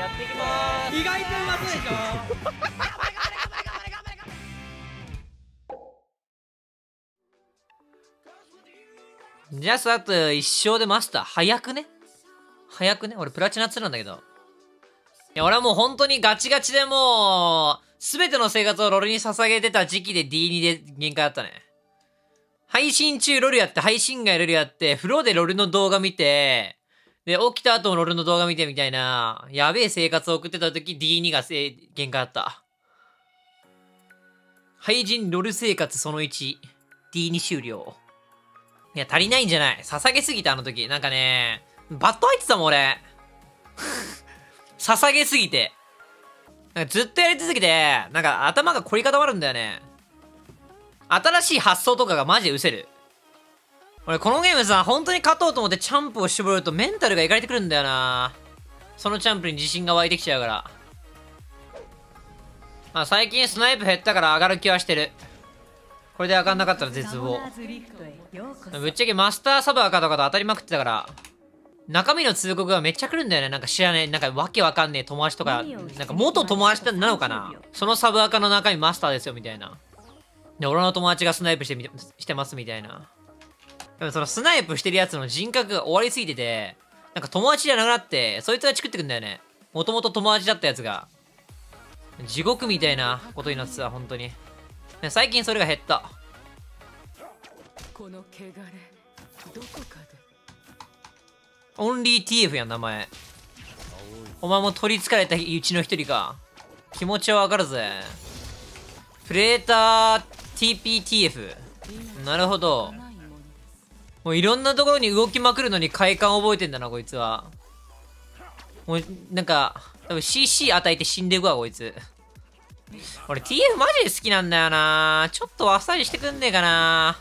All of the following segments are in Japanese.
やっていきまーす。 意外とうまそうでしょ。 じゃあさ、あと一生でマスター。早くね俺プラチナ2なんだけど。いや、俺はもう本当にガチガチでもう、すべての生活をロルに捧げてた時期で D2 で限界だったね。配信中ロルやって、配信外ロルやって、風呂でロルの動画見て、で、起きた後もロルの動画見てみたいな、やべえ生活を送ってた時 D2 が限界だった。配信ロル生活その1、D2 終了。いや、足りないんじゃない。捧げすぎた、あの時。なんかね、バット入ってたもん、俺。捧げすぎて。なんかずっとやり続けて、なんか頭が凝り固まるんだよね。新しい発想とかがマジで失せる。俺、このゲームさ、本当に勝とうと思ってチャンプを絞るとメンタルがいかれてくるんだよな。そのチャンプに自信が湧いてきちゃうから。まあ、最近スナイプ減ったから上がる気はしてる。これで上がんなかったら絶望。ぶっちゃけマスターサブアカとかと当たりまくってたから、中身の通告がめっちゃ来るんだよね。なんか知らねえ、なんかわけわかんねえ友達とか、なんか元友達なのかな、そのサブアカの中身マスターですよみたいな。で、俺の友達がスナイプしてますみたいな。でもそのスナイプしてるやつの人格が終わりすぎてて、なんか友達じゃなくなって、そいつがチクってくんだよね。もともと友達だったやつが。地獄みたいなことになってた、本当に。最近それが減った。 この汚れ、どこかで。 オンリー TF やん、名前。お前も取りつかれたうちの一人か。気持ちはわかるぜ。プレーター TPTF。なるほど。もういろんなところに動きまくるのに快感を覚えてんだな、こいつは。もう、なんか、多分 CC 与えて死んでいくわ、こいつ。俺 TF マジで好きなんだよな。ちょっとあっさりしてくんねえかな。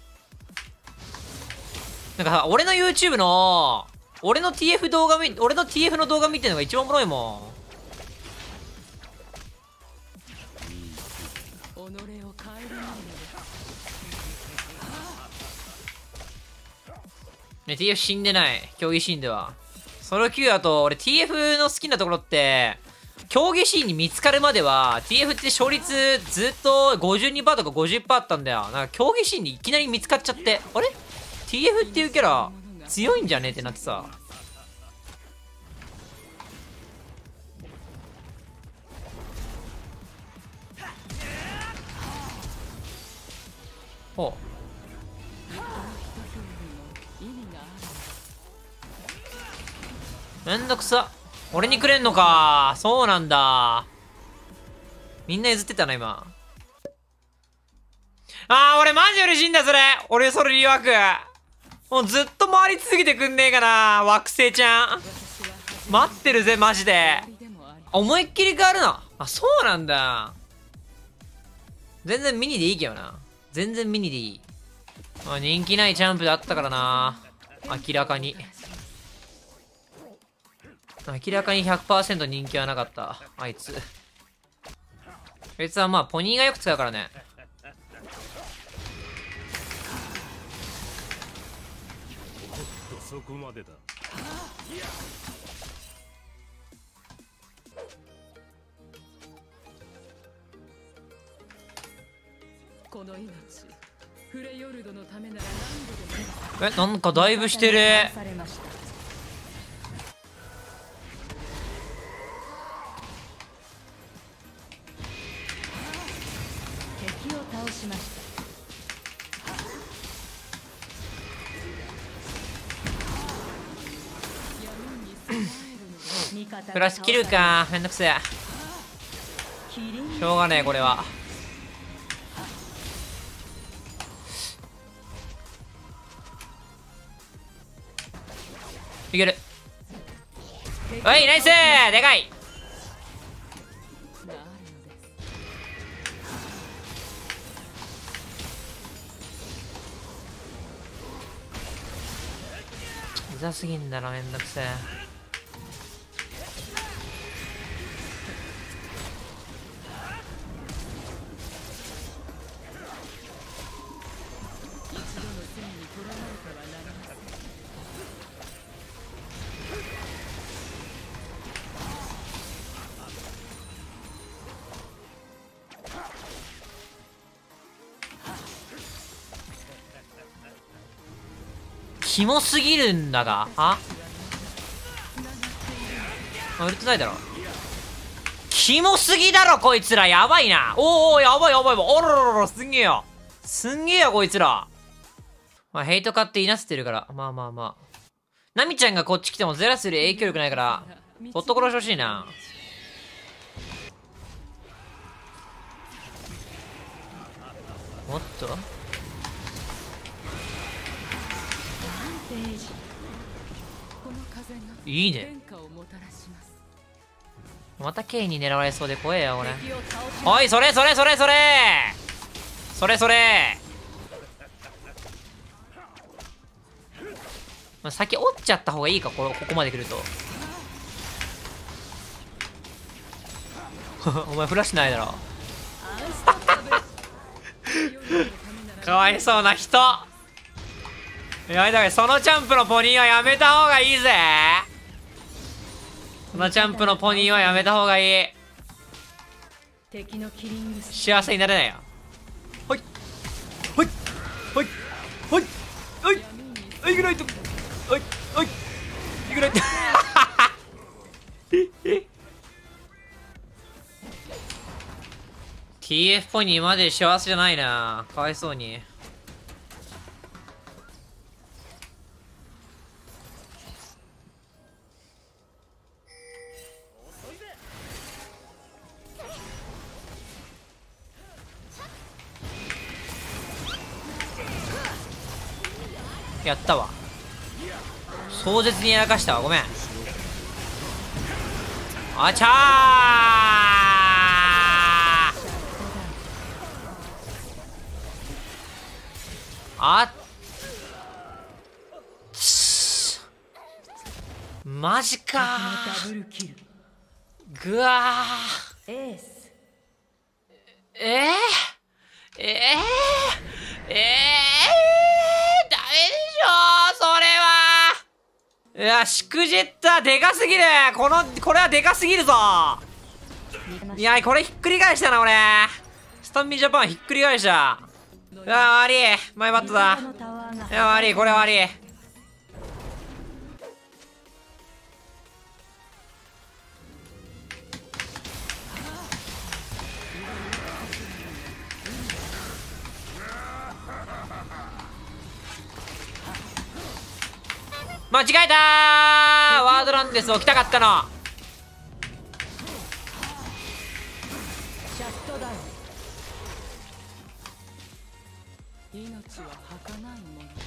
なんかさ、俺の YouTube の、俺の TF の動画見てるのが一番おもろいもん。ね、TF 死んでない。競技シーンでは。ソロ Q だと、俺 TF の好きなところって、競技シーンに見つかるまでは、TF って勝率ずっと 52% とか 50% あったんだよ。なんか競技シーンにいきなり見つかっちゃって、あれ ?TF っていうキャラ強いんじゃねってなってさ。ほう。めんどくさ。俺にくれんのか。そうなんだ。みんな譲ってたな、今。俺マジ嬉しいんだ、それ。俺それリワーク。もうずっと回り続けてくんねえかな、惑星ちゃん。待ってるぜ、マジで。思いっきり変わるの。そうなんだ。全然ミニでいいけどな。全然ミニでいい。人気ないチャンプだったからな。明らかに。明らかに 100% 人気はなかった。あいつ。あいつはまあ、ポニーがよく使うからね。 そこまでだ。 この命、フレヨルドのためなら何度でも。 なんかだいぶしてる。 敵を倒しました。 プラス切るか。めんどくせえ。しょうがねえ、これは。いける。おい、ナイスー、でかい。うざすぎんだろ、めんどくせえ。 キモすぎるんだが。売れてないだろ。キモすぎだろこいつら。やばいな。おお、やばいやばい。おろろろろ、すんげえよ。すんげえよこいつら。まあヘイト買っていなせてるから、まあまあまあ。ナミちゃんがこっち来てもゼラスより影響力ないからそっと殺してほしいな。おっといいね。またケイに狙われそうで怖えよ俺。おいそれそれそれそれそれそれ。先折っちゃった方がいいか、ここまで来ると。お前フラッシュないだろ。かわいそうな人。やめた方がいい。そのジャンプのポニーはやめた方がいいぜ。そのジャンプのポニーはやめた方がいい。幸せになれないよ。ほいほいほいほいほいほいぐらいとおいおいいくらいTF ポニーまで幸せじゃないな。かわいそうに。やったわ。壮絶にやらかしたわ。ごめん。あちゃーあっつマジかー。ぐわー。ダメでしょそれは。いや、しくじった。でかすぎる。これはでかすぎるぞ。いや、これひっくり返したな、俺。スタンミジャパンひっくり返した。うわ、悪い。マイバットだ。いや、悪い。これ悪い。間違えたー。ワードランデス置きたかったの。 命は儚いもの。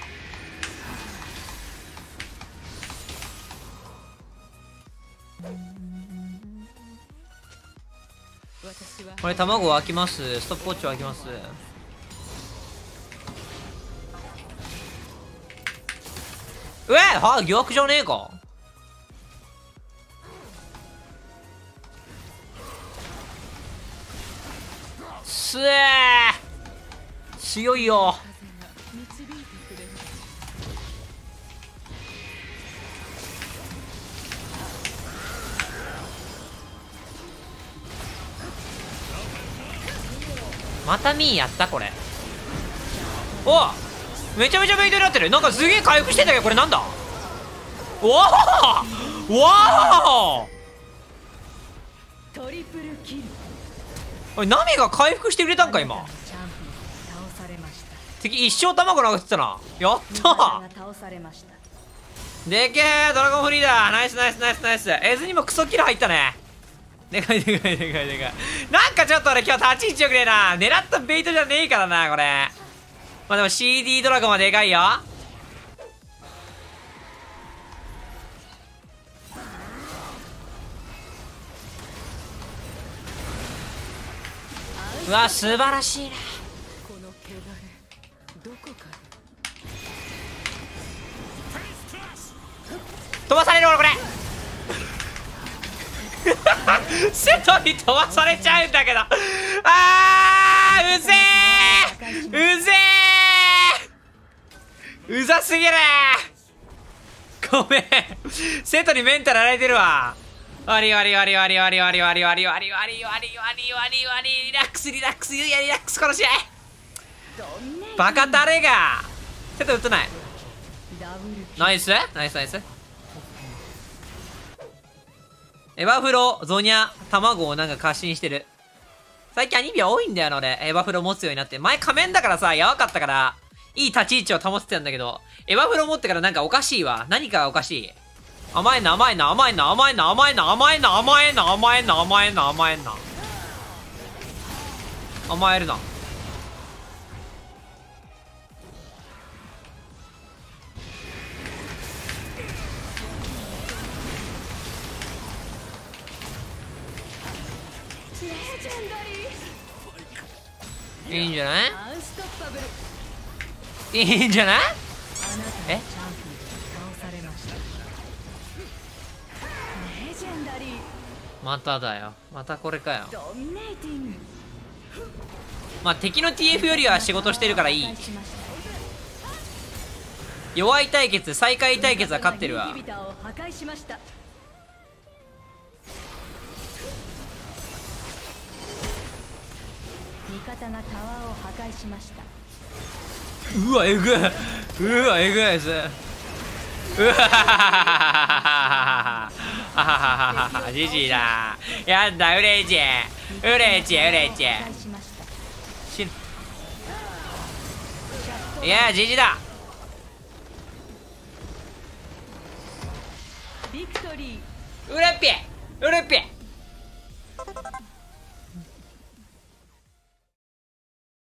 これ卵開きます。ストップウォッチ開きます。疑惑じゃねえか。すえー強いよ。またミーやったこれ。おめちゃめちゃベイトになってる。なんかすげえ回復してんだけどこれなんだ。わーわーおいナミが回復してくれたんか今。敵一生卵殴ってたな。やったー。でけえドラゴンフリーだ。ナイスナイスナイスナイス。エズにもクソキル入ったね。でかいでかいでかいでかい。なんかちょっと俺今日立ち位置よくねえな。狙ったベイトじゃねえからなこれ。まあでも CD ドラゴンはでかいよ。うわ素晴らしいな。飛ばされる俺これセトに飛ばされちゃうんだけど。うぜえうぜえうざすぎる。ごめんセトにメンタル荒れてるわ。わりわりわりわりわりわりわりわりわりわりわりわりわりわりリラックスリラックスリラックス殺しバカタレがセト撃たない。 ナイスナイスナイス。エバフロゾニャ卵をなんか過信してる。最近アニメ多いんだよな俺。エバフロ持つようになって。前仮面だからさやばかったからいい立ち位置を保ってたんだけど、エバフロ持ってからなんかおかしいわ。何かがおかしい。甘いな甘いな甘いな甘いな甘いな甘いな甘いな甘いな甘いな甘えんな甘えるな。いいんじゃないアンストッパブル。 いいんじゃない。 あなたのチャンピオンが倒されました。レジェンダリー。 まただよ。またこれかよ。 ドミネーティング。 まあ敵の TF よりは仕事してるからいい。 破壊しました。 弱い対決最下位対決は勝ってるわ。 インヒビターを破壊しました。味方がタワーを破壊しました。 うわえぐいうわえぐいです。うわジジイだ。やんだうれちえうれちえうれちえ破壊しました。 死ぬ。いやジジイだ。 ビクトリー。 うれっぴうれっぴ